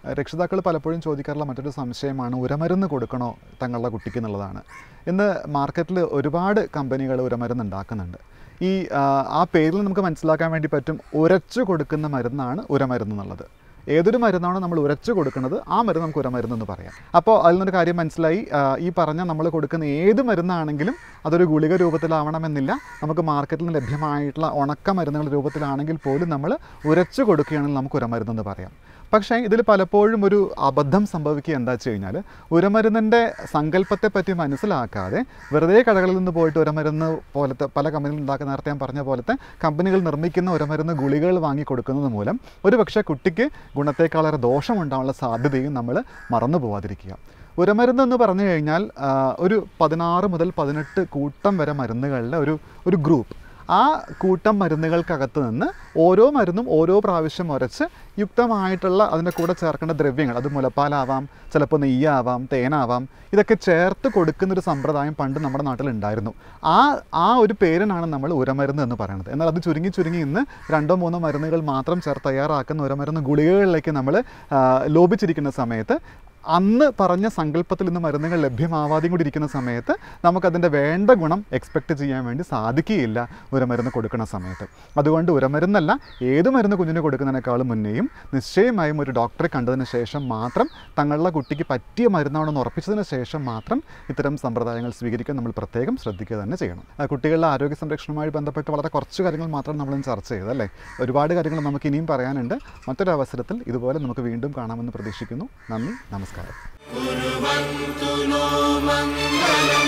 രക്ഷിതാക്കൾ പലപ്പോഴും ചോദിക്കാറുള്ള മറ്റൊരു സംശയമാണ് ഉരമരുന്ന് കൊടുക്കണോ തങ്ങളുടെ കുട്ടിക്ക് എന്നുള്ളതാണ്. ഇന്ന് മാർക്കറ്റിൽ ഒരുപാട് കമ്പനികൾ ഉരമരുന്ന് ഉണ്ടാക്കുന്നുണ്ട്. ആ പേരിൽ നമുക്ക് മനസ്സിലാക്കാൻ വേണ്ടി പറ്റും, ഉരച്ചു കൊടുക്കുന്ന മരുന്നാണ് ഉരമരുന്ന് എന്നുള്ളത്. ഏതൊരു മരുന്നാണോ നമ്മൾ ഉരച്ചു കൊടുക്കുന്നത് ആ മരുന്ന് നമുക്ക് ഉരമരുന്നെന്ന് പറയാം. അപ്പോൾ അതിൽ നിന്നൊരു കാര്യം മനസ്സിലായി, ഈ പറഞ്ഞ നമ്മൾ കൊടുക്കുന്ന ഏത് മരുന്നാണെങ്കിലും അതൊരു ഗുളിക രൂപത്തിലാവണമെന്നില്ല. നമുക്ക് മാർക്കറ്റിൽ നിന്ന് ലഭ്യമായിട്ടുള്ള ഉണക്ക മരുന്നുകളുടെ രൂപത്തിലാണെങ്കിൽ പോലും നമ്മൾ ഉരച്ചു കൊടുക്കുകയാണെങ്കിൽ നമുക്ക് ഉരമരുന്നെന്ന് പറയാം. പക്ഷേ ഇതിൽ പലപ്പോഴും ഒരു അബദ്ധം സംഭവിക്കുക എന്താ വെച്ച് കഴിഞ്ഞാൽ, ഉരമരുന്നിൻ്റെ സങ്കല്പത്തെ പറ്റി മനസ്സിലാക്കാതെ വെറുതെ കടകളിൽ നിന്ന് പോയിട്ട് ഉരമരുന്ന് പോലത്തെ പല കമ്പനികൾ ഉണ്ടാക്കുന്ന, നേരത്തെ ഞാൻ പറഞ്ഞ പോലത്തെ കമ്പനികൾ നിർമ്മിക്കുന്ന ഉരമരുന്ന് ഗുളികകൾ വാങ്ങി കൊടുക്കുന്നത് മൂലം ഒരുപക്ഷെ കുട്ടിക്ക് ഗുണത്തേക്കാളേറെ ദോഷമുണ്ടാകാനുള്ള സാധ്യതയും നമ്മൾ മറന്നു പോവാതിരിക്കുക. ഉരമരുന്ന് എന്ന് പറഞ്ഞു കഴിഞ്ഞാൽ ഒരു 16 മുതൽ 18 കൂട്ടം വരെ മരുന്നുകളുടെ ഒരു ഗ്രൂപ്പ്. ആ കൂട്ടം മരുന്നുകൾക്കകത്ത് നിന്ന് ഓരോ മരുന്നും ഓരോ പ്രാവശ്യം ഉരച്ച് യുക്തമായിട്ടുള്ള അതിൻ്റെ കൂടെ ചേർക്കേണ്ട ദ്രവ്യങ്ങൾ, അത് മുലപ്പാലാവാം, ചിലപ്പോൾ നെയ്യാവാം, തേനാവാം, ഇതൊക്കെ ചേർത്ത് കൊടുക്കുന്നൊരു സമ്പ്രദായം പണ്ട് നമ്മുടെ നാട്ടിലുണ്ടായിരുന്നു. ആ ഒരു പേരിനാണ് നമ്മൾ ഉരമരുന്ന് എന്ന് പറയുന്നത്. എന്നാൽ അത് ചുരുങ്ങി ഇന്ന് 2-3 മരുന്നുകൾ മാത്രം ചേർത്ത് തയ്യാറാക്കുന്ന ഉരമരുന്ന് ഗുളികകളിലേക്ക് നമ്മൾ ലോപിച്ചിരിക്കുന്ന സമയത്ത്, അന്ന് പറഞ്ഞ സങ്കല്പത്തിൽ നിന്ന് മരുന്നുകൾ ലഭ്യമാവാതെയും കൂടി ഇരിക്കുന്ന സമയത്ത് നമുക്കതിൻ്റെ വേണ്ട ഗുണം എക്സ്പെക്റ്റ് ചെയ്യാൻ വേണ്ടി സാധിക്കുകയില്ല ഉരമരുന്ന് കൊടുക്കുന്ന സമയത്ത്. അതുകൊണ്ട് ഉരമരുന്നല്ല, ഏത് മരുന്ന് കുഞ്ഞിന് കൊടുക്കുന്നതിനേക്കാളും മുന്നേയും നിശ്ചയമായും ഒരു ഡോക്ടറെ കണ്ടതിന് ശേഷം മാത്രം, തങ്ങളുടെ കുട്ടിക്ക് പറ്റിയ മരുന്നാണെന്ന് ഉറപ്പിച്ചതിന് ശേഷം മാത്രം ഇത്തരം സമ്പ്രദായങ്ങൾ സ്വീകരിക്കാൻ നമ്മൾ പ്രത്യേകം ശ്രദ്ധിക്കുക തന്നെ ചെയ്യണം. കുട്ടികളുടെ ആരോഗ്യ സംരക്ഷണവുമായി ബന്ധപ്പെട്ട് വളരെ കുറച്ച് കാര്യങ്ങൾ മാത്രം നമ്മളിന്ന് ചർച്ച ചെയ്തല്ലേ. ഒരുപാട് കാര്യങ്ങൾ നമുക്ക് ഇനിയും പറയാനുണ്ട്. മറ്റൊരു അവസരത്തിൽ ഇതുപോലെ നമുക്ക് വീണ്ടും കാണാമെന്ന് പ്രതീക്ഷിക്കുന്നു. നന്ദി, നമസ്കാരം. कुर्वन्तु नो मङ्गलम्.